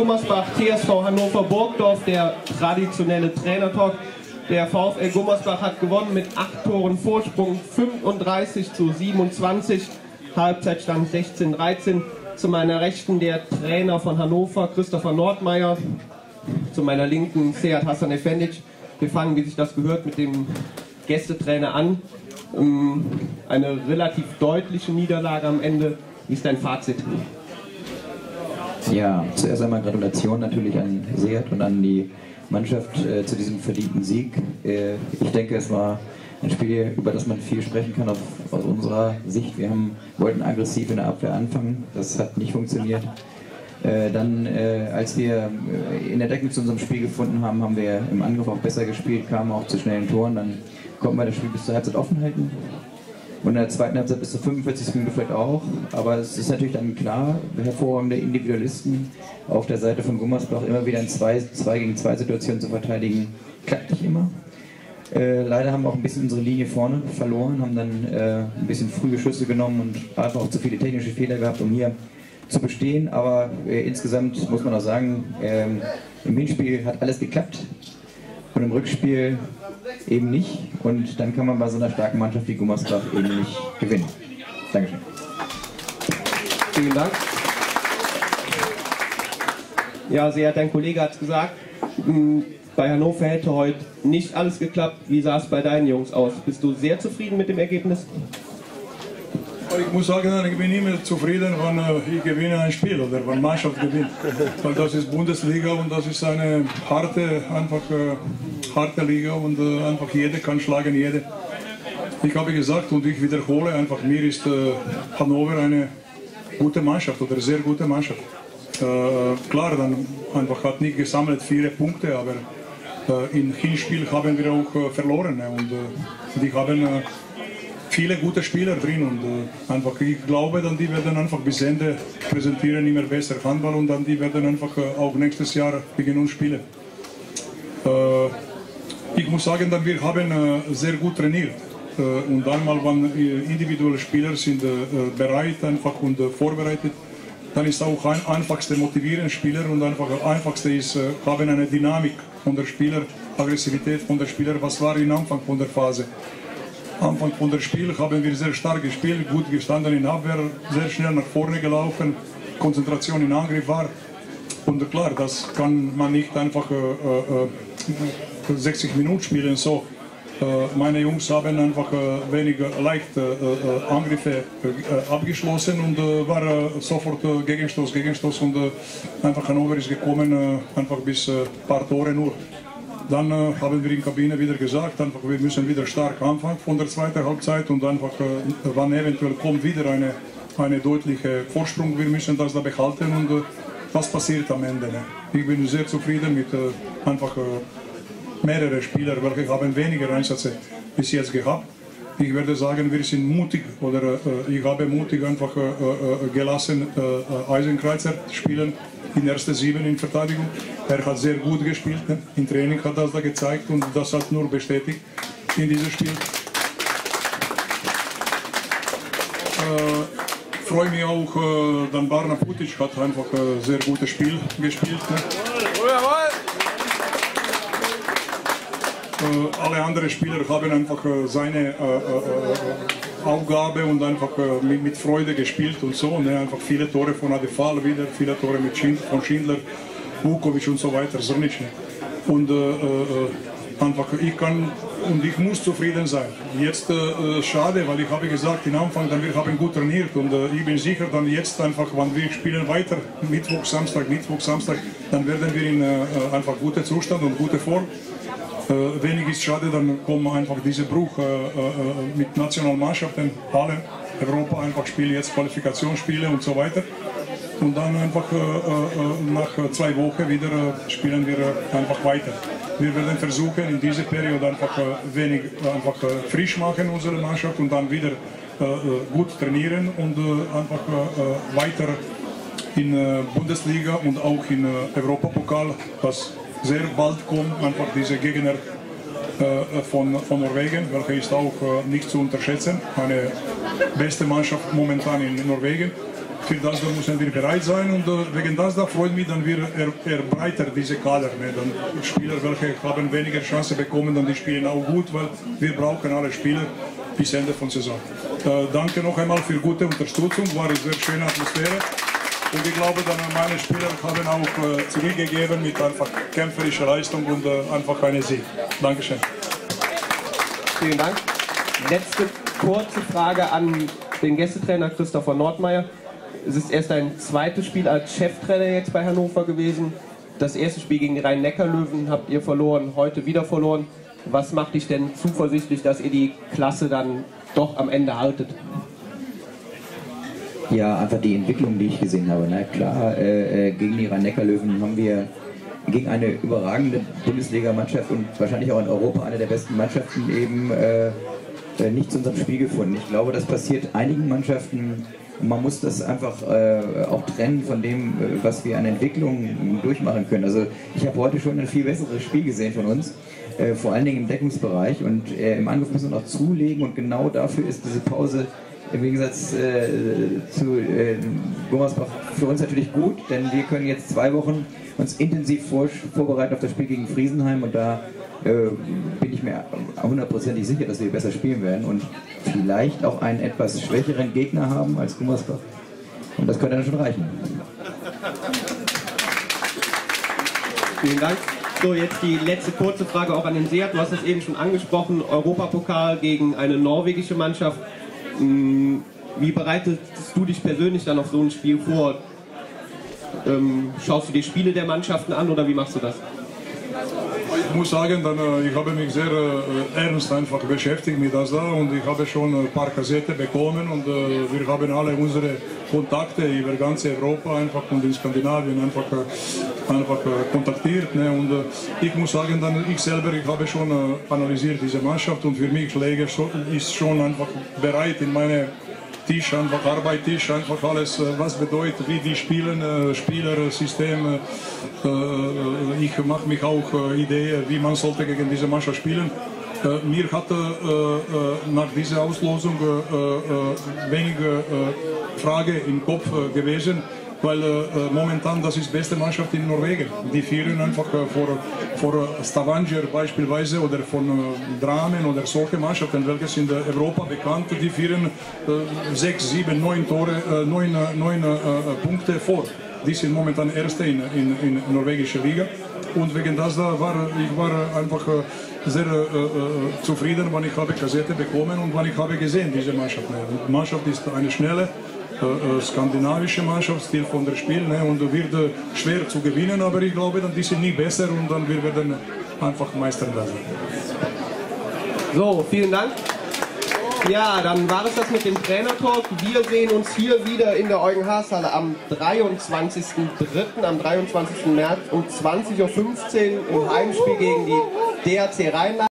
Gummersbach, TSV Hannover Burgdorf, der traditionelle Trainertalk. Der VfL Gummersbach hat gewonnen mit 8 Toren Vorsprung, 35:27, Halbzeitstand 16:13. Zu meiner Rechten der Trainer von Hannover, Christopher Nordmeier. Zu meiner Linken Sead Hasan Efendic. Wir fangen, wie sich das gehört, mit dem Gästetrainer an. Eine relativ deutliche Niederlage am Ende. Wie ist dein Fazit? Ja, zuerst einmal Gratulation natürlich an Sead und an die Mannschaft zu diesem verdienten Sieg. Ich denke, es war ein Spiel, über das man viel sprechen kann aus unserer Sicht. Wir wollten aggressiv in der Abwehr anfangen, das hat nicht funktioniert. Dann, als wir in der Deckung zu unserem Spiel gefunden haben, haben wir im Angriff auch besser gespielt, kamen auch zu schnellen Toren. Dann konnten wir das Spiel bis zur Halbzeit offen halten. Und in der zweiten Halbzeit bis zur 45. Minute vielleicht auch. Aber es ist natürlich dann klar, hervorragende Individualisten auf der Seite von Gummersbach immer wieder in 2 gegen 2 Situationen zu verteidigen, klappt nicht immer. Leider haben wir auch ein bisschen unsere Linie vorne verloren, haben dann ein bisschen frühe Schüsse genommen und einfach auch zu viele technische Fehler gehabt, um hier zu bestehen. Aber insgesamt muss man auch sagen, im Hinspiel hat alles geklappt und im Rückspiel eben nicht. Und dann kann man bei so einer starken Mannschaft wie Gummersbach eben nicht gewinnen. Dankeschön. Vielen Dank. Ja, Sead, dein Kollege hat es gesagt, bei Hannover hätte heute nicht alles geklappt. Wie sah es bei deinen Jungs aus? Bist du sehr zufrieden mit dem Ergebnis? Ich muss sagen, ich bin immer zufrieden, wenn ich gewinne ein Spiel oder wenn Mannschaft gewinnt. Weil das ist Bundesliga und das ist eine harte Liga und einfach jeder kann schlagen jede. Ich habe gesagt und ich wiederhole einfach, mir ist Hannover eine gute Mannschaft oder sehr gute Mannschaft. Klar, dann einfach hat nicht gesammelt 4 Punkte, aber im Hinspiel haben wir auch verloren und die haben viele gute Spieler drin und einfach ich glaube, dann die werden einfach bis Ende präsentieren immer besser Handball und dann die werden einfach auch nächstes Jahr gegen uns spielen. Ich muss sagen, dann wir haben sehr gut trainiert und einmal, wenn individuelle Spieler sind bereit einfach und vorbereitet, dann ist auch ein einfachste motivieren Spieler und einfach einfachste ist haben eine Dynamik von der Spieler, Aggressivität von der Spieler, was war im Anfang von der Phase. Anfang von der Spiel haben wir sehr stark gespielt, gut gestanden in Abwehr, sehr schnell nach vorne gelaufen, Konzentration in Angriff war. Und klar, das kann man nicht einfach 60 Minuten spielen so. Meine Jungs haben einfach weniger leicht Angriffe abgeschlossen und war sofort Gegenstoß und einfach Hannover ist gekommen, einfach bis paar Tore nur. Dann haben wir in der Kabine wieder gesagt, einfach, wir müssen wieder stark anfangen von der zweiten Halbzeit und einfach, wann eventuell kommt wieder eine deutliche Vorsprung, wir müssen das da behalten und was passiert am Ende. Ne? Ich bin sehr zufrieden mit einfach mehrere Spieler, welche haben weniger Einsätze bis jetzt gehabt. Ich werde sagen, wir sind mutig oder ich habe mutig einfach gelassen Eisenkreuzer spielen in ersten 7 in Verteidigung. Er hat sehr gut gespielt, ne? Im Training hat das da gezeigt und das hat nur bestätigt in diesem Spiel. Freue mich auch, dann Barna Putic hat einfach ein sehr gutes Spiel gespielt. Ne? Alle anderen Spieler haben einfach seine Aufgabe und einfach mit Freude gespielt und so. Ne? Einfach viele Tore von Adefal wieder, viele Tore von Schindler, Vukovic und so weiter, so nicht. Ne? Und einfach ich muss zufrieden sein. Jetzt schade, weil ich habe gesagt, am Anfang, dann wir haben gut trainiert und ich bin sicher, dann jetzt einfach, wenn wir spielen weiter, Mittwoch, Samstag, dann werden wir in einfach guten Zustand und gute Form. Wenig ist schade, dann kommen einfach diese Bruch mit Nationalmannschaften, alle Europa einfach spielen jetzt Qualifikationsspiele und so weiter. Und dann einfach nach 2 Wochen wieder spielen wir einfach weiter. Wir werden versuchen, in dieser Periode einfach wenig frisch machen unsere Mannschaft und dann wieder gut trainieren und einfach weiter in Bundesliga und auch in Europapokal, was sehr bald kommt, einfach diese Gegner von Norwegen, welche ist auch nicht zu unterschätzen, eine beste Mannschaft momentan in Norwegen. für das da müssen wir bereit sein und wegen das da freut mich, dann wir erweitern diese Kader. Ne? Dann Spieler, welche haben weniger Chance bekommen, dann die spielen auch gut, weil wir brauchen alle Spieler bis Ende von Saison. Danke noch einmal für gute Unterstützung, war eine sehr schöne Atmosphäre. Und ich glaube, dann meine Spieler haben auch zurückgegeben mit einfach kämpferischer Leistung und einfach einen Sieg. Dankeschön. Vielen Dank. Letzte kurze Frage an den Gästetrainer Christopher Nordmeier. Es ist erst dein zweites Spiel als Cheftrainer jetzt bei Hannover gewesen. Das erste Spiel gegen die Rhein-Neckar-Löwen habt ihr verloren, heute wieder verloren. Was macht dich denn zuversichtlich, dass ihr die Klasse dann doch am Ende haltet? Ja, einfach die Entwicklung, die ich gesehen habe. Na klar, gegen die Rhein-Neckar-Löwen haben wir gegen eine überragende Bundesliga-Mannschaft und wahrscheinlich auch in Europa eine der besten Mannschaften eben nicht zu unserem Spiel gefunden. Ich glaube, das passiert einigen Mannschaften. Man muss das einfach auch trennen von dem, was wir an Entwicklung durchmachen können. Also ich habe heute schon ein viel besseres Spiel gesehen von uns, vor allen Dingen im Deckungsbereich, und im Angriff müssen wir noch zulegen, und genau dafür ist diese Pause im Gegensatz zu Gummersbach für uns natürlich gut, denn wir können jetzt 2 Wochen uns intensiv vorbereiten auf das Spiel gegen Friesenheim, und da bin ich mir 100%ig sicher, dass wir besser spielen werden und vielleicht auch einen etwas schwächeren Gegner haben als Gummersbach. Und das könnte dann schon reichen. Vielen Dank. So, jetzt die letzte kurze Frage auch an den Seat. Du hast es eben schon angesprochen, Europapokal gegen eine norwegische Mannschaft. Wie bereitest du dich persönlich dann auf so ein Spiel vor? Schaust du die Spiele der Mannschaften an oder wie machst du das? Ich muss sagen, ich habe mich sehr ernst einfach beschäftigt mit das da, und ich habe schon ein paar Kassetten bekommen, und wir haben alle unsere Kontakte über ganz Europa einfach und in Skandinavien einfach kontaktiert. Ne? Und ich muss sagen, ich selber, ich habe schon analysiert diese Mannschaft, und für mich ist schon einfach bereit in meine Tisch, einfach Arbeitstisch, einfach alles, was bedeutet, wie die spielen, Spielersystem. Ich mache mich auch Ideen, wie man sollte gegen diese Mannschaft spielen. Mir hatte nach dieser Auslosung wenige Fragen im Kopf gewesen, weil momentan das ist die beste Mannschaft in Norwegen. Die führen einfach vor Stavanger beispielsweise oder von Dramen oder solche Mannschaften, welche sind in Europa bekannt, die führen 6, 7, 9 Punkte vor. Die sind momentan Erste in norwegischer Liga, und wegen das ich war einfach sehr zufrieden, wenn ich habe Kassette bekommen und wenn ich habe gesehen diese Mannschaft. Die Mannschaft ist eine schnelle skandinavische Mannschaftsstil von der Spiel, ne, und wird schwer zu gewinnen, aber ich glaube, dann die sind nie besser, und dann wir werden einfach Meister werden. So, vielen Dank. Ja, dann war es das mit dem Trainertalk. Wir sehen uns hier wieder in der Eugen-Haas-Halle am 23.03., am 23. März um 20:15 Uhr im Heimspiel gegen die DHC Rheinland.